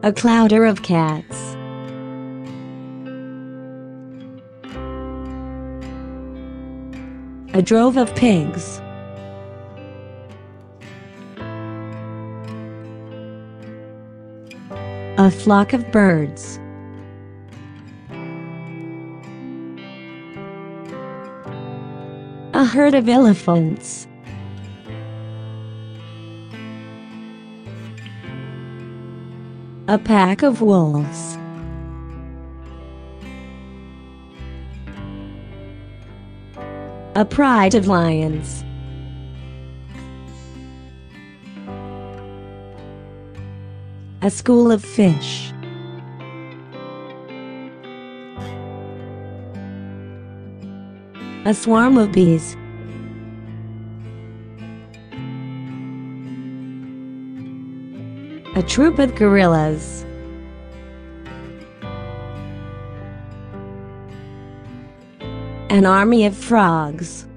A clouder of cats. A drove of pigs. A flock of birds. A herd of elephants. A pack of wolves. A pride of lions. A school of fish. A swarm of bees. A troop of gorillas. An army of frogs.